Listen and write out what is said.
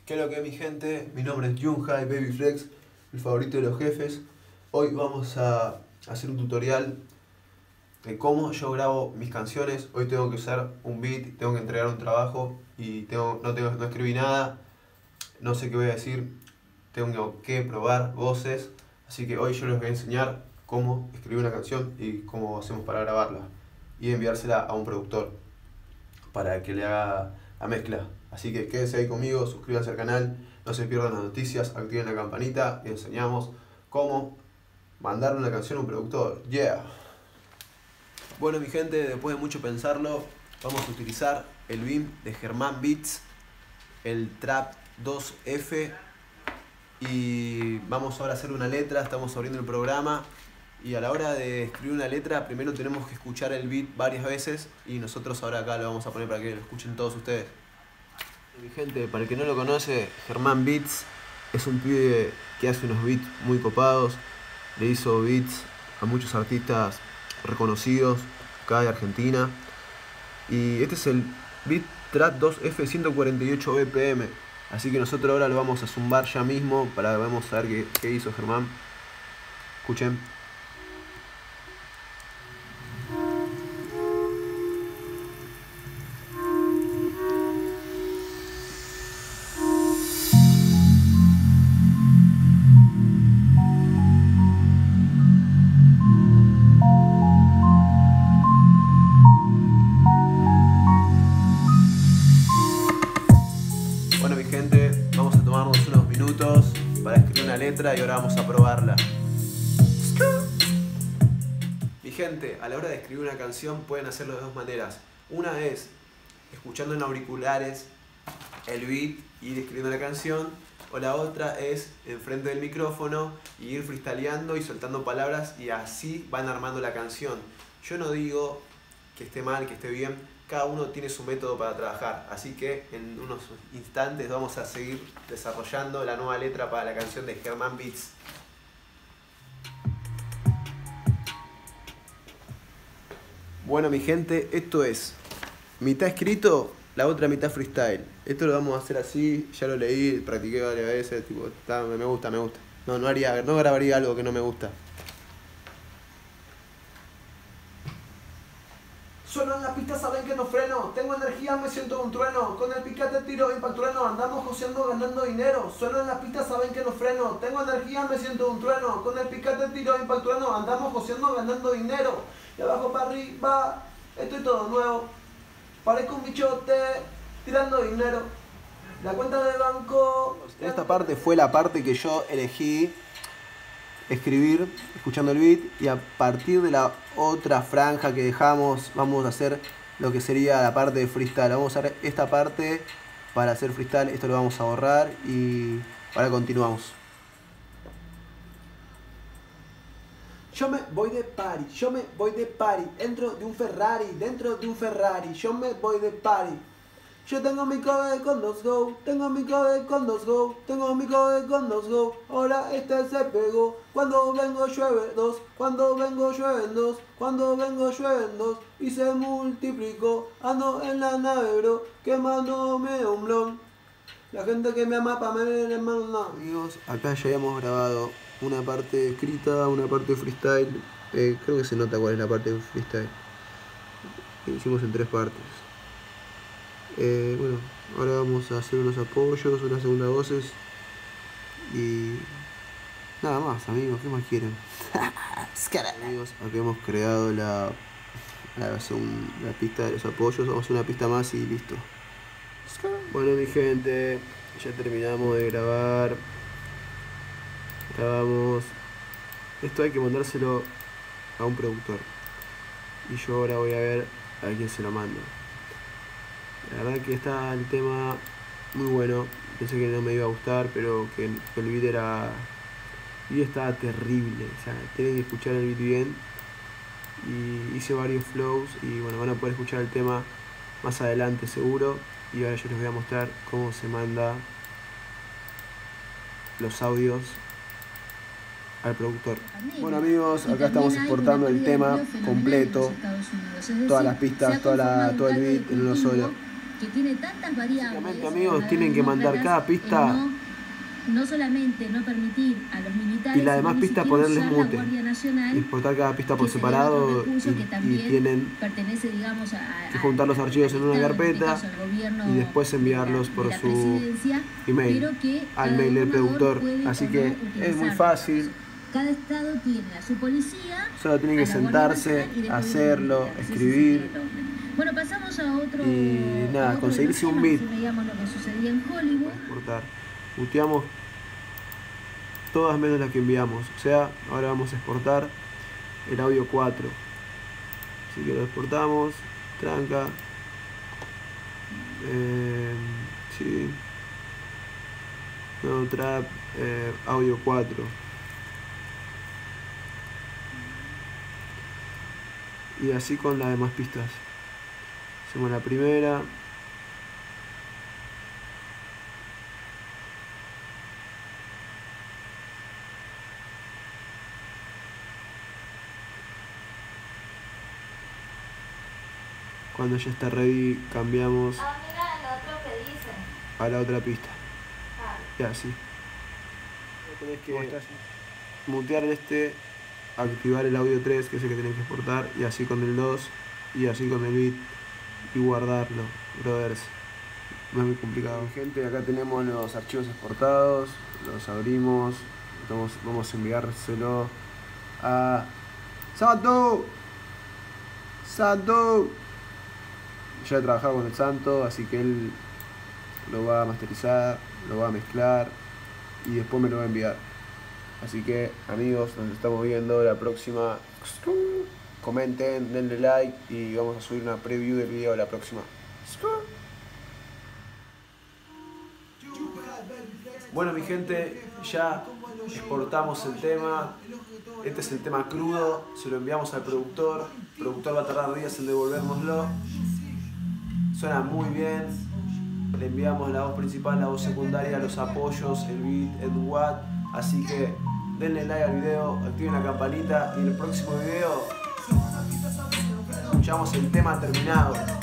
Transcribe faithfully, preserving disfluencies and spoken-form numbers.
¿Qué es lo que es, mi gente? Mi nombre es Junhai Babyflex, el favorito de los jefes. Hoy vamos a hacer un tutorial de cómo yo grabo mis canciones. Hoy tengo que usar un beat, tengo que entregar un trabajo y tengo, no, tengo, no escribí nada, no sé qué voy a decir, tengo que probar voces. Así que hoy yo les voy a enseñar cómo escribir una canción y cómo hacemos para grabarla y enviársela a un productor para que le haga la mezcla. Así que quédense ahí conmigo, suscríbanse al canal, no se pierdan las noticias, activen la campanita y enseñamos cómo mandarle una canción a un productor. Yeah. Bueno, mi gente, después de mucho pensarlo, vamos a utilizar el B I M de Germán Beats, el Trap dos F, y vamos ahora a hacer una letra. Estamos abriendo el programa y a la hora de escribir una letra primero tenemos que escuchar el beat varias veces y nosotros ahora acá lo vamos a poner para que lo escuchen todos ustedes. Mi gente, para el que no lo conoce, Germán Beats es un pibe que hace unos beats muy copados. Le hizo beats a muchos artistas reconocidos acá de Argentina. Y este es el beat Trap dos F ciento cuarenta y ocho B P M. Así que nosotros ahora lo vamos a zumbar ya mismo para vamos a ver qué, qué hizo Germán. Escuchen. Bueno, mi gente, vamos a tomarnos unos minutos para escribir una letra y ahora vamos a probarla. Mi gente, a la hora de escribir una canción pueden hacerlo de dos maneras. Una es escuchando en auriculares el beat y ir escribiendo la canción, o la otra es enfrente del micrófono y ir freestyleando y soltando palabras y así van armando la canción. Yo no digo que esté mal, que esté bien, cada uno tiene su método para trabajar, así que en unos instantes vamos a seguir desarrollando la nueva letra para la canción de Germán Beats. Bueno, mi gente, esto es mitad escrito, la otra mitad freestyle. Esto lo vamos a hacer así, ya lo leí, practiqué varias veces, tipo, está, me gusta, me gusta. No, no haría, no grabaría algo que no me gusta. Sueno en la pista, saben que no freno. Tengo energía, me siento un trueno. Con el picate tiro impacto trueno. Andamos joseando, ganando dinero. Sueno en la pista, saben que no freno. Tengo energía, me siento un trueno. Con el picate tiro impacto trueno. Andamos joseando, ganando dinero. De abajo para arriba, estoy todo nuevo. Parezco un bichote, tirando dinero. La cuenta de banco. Esta parte fue la parte que yo elegí escribir escuchando el beat, y a partir de la otra franja que dejamos vamos a hacer lo que sería la parte de freestyle. Vamos a usar esta parte para hacer freestyle, esto lo vamos a borrar y ahora continuamos. Yo me voy de party, yo me voy de party, dentro de un Ferrari, dentro de un Ferrari, yo me voy de party. Yo tengo mi code con dos go, tengo mi code con dos go, tengo mi code con dos go, ahora este se pegó. Cuando vengo llueve dos, cuando vengo llueven dos, cuando vengo llueven dos, y se multiplicó. Ando en la nave, bro, quemándome un blon. La gente que me ama pa' me ver en mano. Amigos, acá ya habíamos grabado una parte escrita, una parte freestyle. Eh, creo que se nota cuál es la parte de freestyle. Lo hicimos en tres partes. Eh, bueno, ahora vamos a hacer unos apoyos, unas segundas voces y nada más, amigos, ¿qué más quieren? Amigos, aquí hemos creado la, la, segunda, la pista de los apoyos, vamos a hacer una pista más y listo. Bueno, mi gente, ya terminamos de grabar, grabamos, esto hay que mandárselo a un productor y yo ahora voy a ver a quién se lo mando. La verdad que está el tema muy bueno, pensé que no me iba a gustar, pero que el, que el beat era... el beat estaba terrible, o sea, tienen que escuchar el beat bien. Y hice varios flows y bueno, van a poder escuchar el tema más adelante seguro. Y ahora yo les voy a mostrar cómo se manda los audios al productor. Bueno, amigos, acá estamos exportando el tema completo, todas las pistas, toda la, todo el beat en uno solo. que tiene tantas variables. Básicamente, amigos, tienen que mandar cada pista. No, no solamente no permitir a los militares, y la demás pista ponerles mute. Exportar cada pista por separado y, y tienen pertenece, digamos, a, que juntar los archivos en una carpeta y después enviarlos por de su email al mail del productor. Así que no es muy fácil. Cada estado tiene a su policía. Solo tienen que sentarse, hacerlo, escribir. Bueno, pasamos a otro. Y nada, otro conseguirse un beat. Veíamos lo que sucedía en Hollywood. Exportar. Muteamos todas menos las que enviamos. O sea, ahora vamos a exportar el audio cuatro. Así que lo exportamos. Tranca. Eh, sí. No, trap. Eh, audio cuatro. Y así con las demás pistas. Hacemos la primera. Cuando ya está ready, cambiamos Ah, mira el otro que dice. a la otra pista. Ah. Y así. Tenés que mutear este, activar el audio tres, que es el que tenés que exportar, y así con el dos, y así con el beat, y guardarlo, brothers. No es muy complicado. Gente, acá tenemos los archivos exportados, los abrimos, vamos, vamos a enviárselo a Santo. Santo. Ya he trabajado con el Santo, así que él lo va a masterizar, lo va a mezclar y después me lo va a enviar. Así que, amigos, nos estamos viendo la próxima. Comenten, denle like y vamos a subir una preview del video de la próxima. Bueno, mi gente, ya exportamos el tema. Este es el tema crudo, se lo enviamos al productor. El productor va a tardar días en devolvérnoslo. Suena muy bien. Le enviamos la voz principal, la voz secundaria, los apoyos, el beat, el watt. Así que denle like al video, activen la campanita y en el próximo video escuchamos el tema terminado.